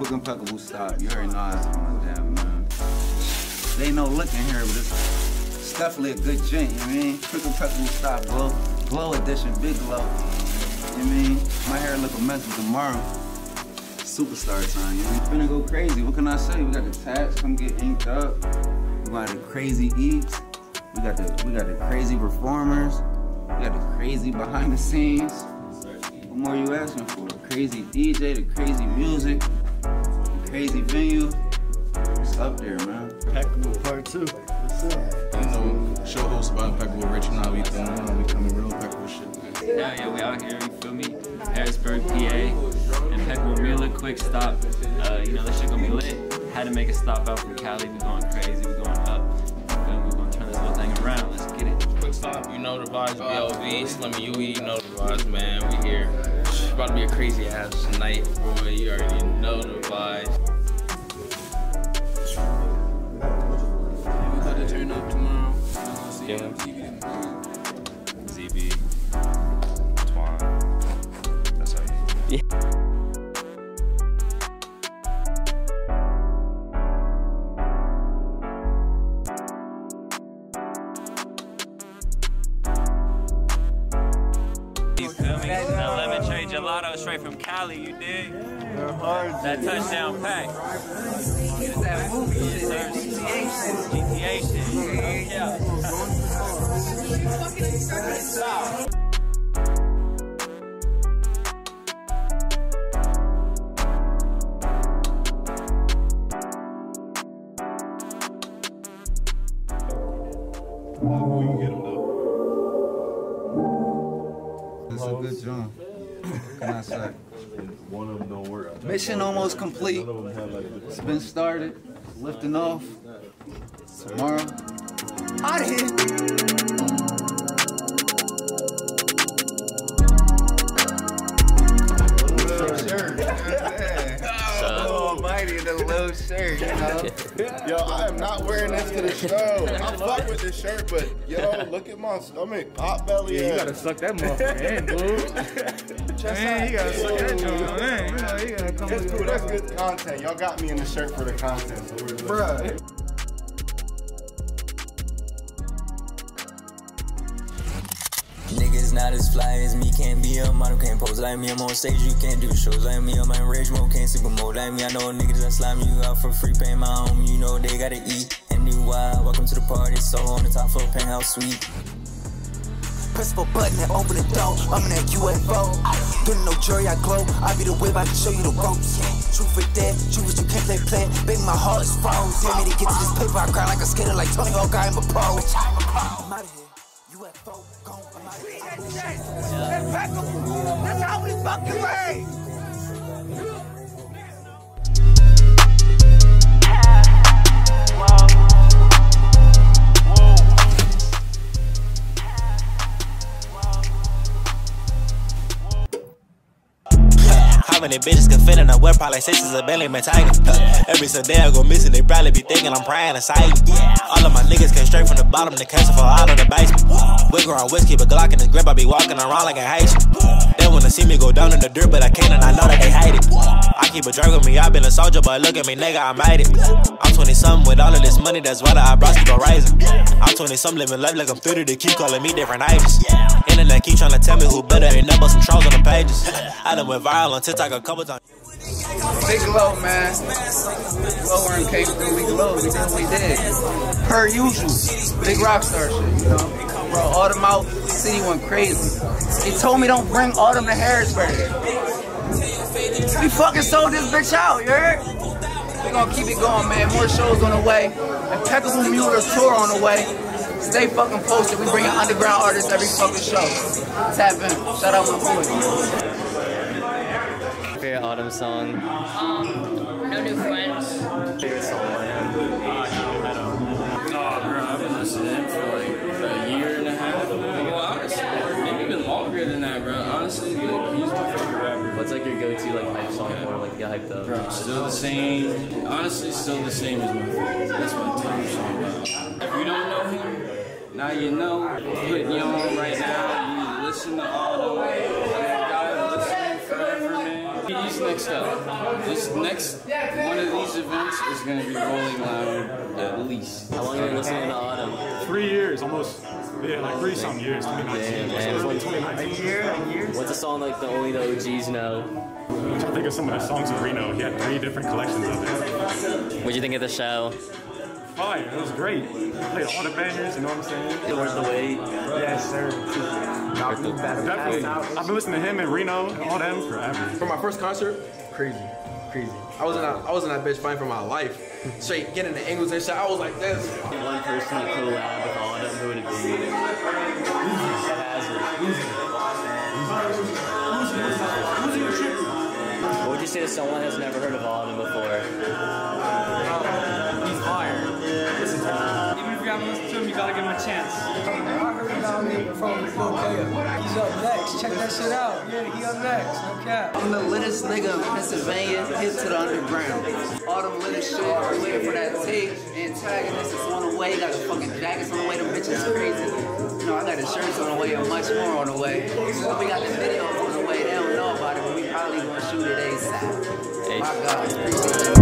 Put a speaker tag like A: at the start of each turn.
A: Qwick Impeccable Stop. You already know how it's going down, man. They ain't no look in here, but it's definitely a good joint, you know what I mean? Qwick Impeccable Stop, glow edition, big glow. You know what I mean? My hair look immense tomorrow. Superstar time, you know? It's gonna go crazy. What can I say? We got the tats, come get inked up. We got the crazy eats. We got the crazy performers. We got the crazy behind the scenes. What more you asking for? The crazy DJ, the crazy music, the crazy venue. It's up there, man.
B: Impeccable Part 2. What's up?
C: You know, show host about Impeccable Rich and how we doing. You know, we coming real impeccable shit, man.
D: Yeah, we out here, you feel me? Harrisburg PA, Impeccable Mueller, Qwick Stop. You know, this shit gonna be lit. Had to make a stop out from Cali. We going crazy, we going up. We gonna turn this whole thing around. Let's get it.
E: Qwick Stop, you know the vibes. BLV, Slimmy UE, you know the vibes, man. We here. It's about to be a crazy ass night, boy. You already know the vibes.
C: We about to turn up tomorrow.
D: Yeah.
F: ZB, Twan. That's how you.
D: Yeah. You feel me? That lemon tray gelato straight from Cali, you dig? That touchdown pack.
A: That movie shit,
D: GTA shit. Yeah.
A: It's a good job. What can I say?
B: One of them don't work.
A: Mission almost complete. It's been started. Lifting off. Tomorrow. Out of here. Almighty in the little shirt, you know.
G: Yo, I am not wearing this to the show. I fuck with this shirt, but yo, look at my stomach, pot belly.
B: Yeah, you gotta suck that motherfucker in, dude.
A: Man, you gotta suck that joint, man. You know, you gotta come
G: That's
A: with
G: cool, that's good content. Y'all got me in the shirt for the content, so we're
A: bruh.
H: Niggas not as fly as me, can't be a model, can't pose like me. I'm on stage, you can't do shows like me. I'm in rage mode, can't super mode like me. I know niggas that slime you out for free, paying my home. You know they gotta eat and do wild. Welcome to the party, so on the top floor, penthouse suite.
I: Press for button and open the door. I'm in that UFO. Doing no jury, I glow. I be the whip, I can show you the ropes. Truth for dead, truth is you can't play. Baby, my heart is froze. Tell me to get to this paper, I cry like a skater, like Tony Hawk, I'm a pro. I'm out of here. UFO, gone. I'm out of here. That's how we fucking rage.
J: How many bitches can fit in a whip? Probably 6 is a Bentley Tiger. Every Sunday I go missing, they probably be thinking I'm praying aside. All of my niggas came straight from the bottom, the cancer fall out of the basement. Wiggle on whiskey, but Glock in his grip, I be walking around like a Haitian. They wanna see me go down in the dirt, but I can't, and I know that they hate it. I keep a drag with me, I been a soldier, but look at me, nigga, I made it. I'm 20-something with all of this money, that's why the eyebrows keep on rising. I'm 20-something living life like I'm 30, they keep calling me different ages. Internet keep trying to tell me who better, ain't nothing but some trolls on the pages. I done went viral on TikTok a couple times.
A: Big glow, man. Glow and came through, we glow, we did what we did. Per usual. Big rockstar shit, you know. Bro, Autumn out, city went crazy. He told me don't bring Autumn to Harrisburg. We fucking sold this bitch out, you heard? We gonna keep it going, man. More shows on the way. Impeccable Mueller tour on the way. Stay fucking posted. We bring underground artists every fucking show. Tap in. Shout out my boy.
D: Favorite Autumn song?
K: No New Friends.
D: Favorite song I have?
E: Bro, I've been listening to him for like a year and a half. Well, honestly, maybe even longer than that, bro. Honestly, like, he's my favorite rapper.
D: What's like your go-to like hype song or like get hyped up?
E: Bro, still the same. Honestly, still the same as my favorite. That's my top song, bro. If you don't know him, now you know. Putting you on right now. You listen to Autumn. That guy listening forever, man. He's
L: next up? This next one of these events is going to be Rolling Loud at least.
D: How long have you been listening to Autumn?
M: 3 years, almost. Yeah, like 3-something years, 2019. So it was like 2019.
D: A year? What's a song like the only the OGs know?
M: I'm trying to think of some of the songs of Reno. He had 3 different collections of it.
D: What'd you think of the show?
M: Fire, it was great. Played all the bangers, you know what I'm saying?
D: It worth the wait.
M: Yes, sir. Definitely. I've been listening to him and Reno and all them forever.
N: For my first concert, crazy. I was in that bitch fighting for my life. Straight getting the angles and shit. I was like this.
D: One person to collab with Autumn, who would it be? What would you say to someone that's never heard of Autumn before?
O: He's fire. Listen to him. Even if you haven't listened to him, you gotta give him a chance. I heard about me from He's up next. Check that shit out. Yeah, he up next. No cap.
A: I'm the littest nigga in Pennsylvania, hip to the underground. Autumn lit as shit, we waiting for that tape. Antagonist is on the way, got the fucking jackets on the way, the bitch is crazy. You know, I got the shirts on the way and much more on the way. We got the videos on the way, they don't know about it, but we probably gonna shoot it ASAP. My God, appreciate it.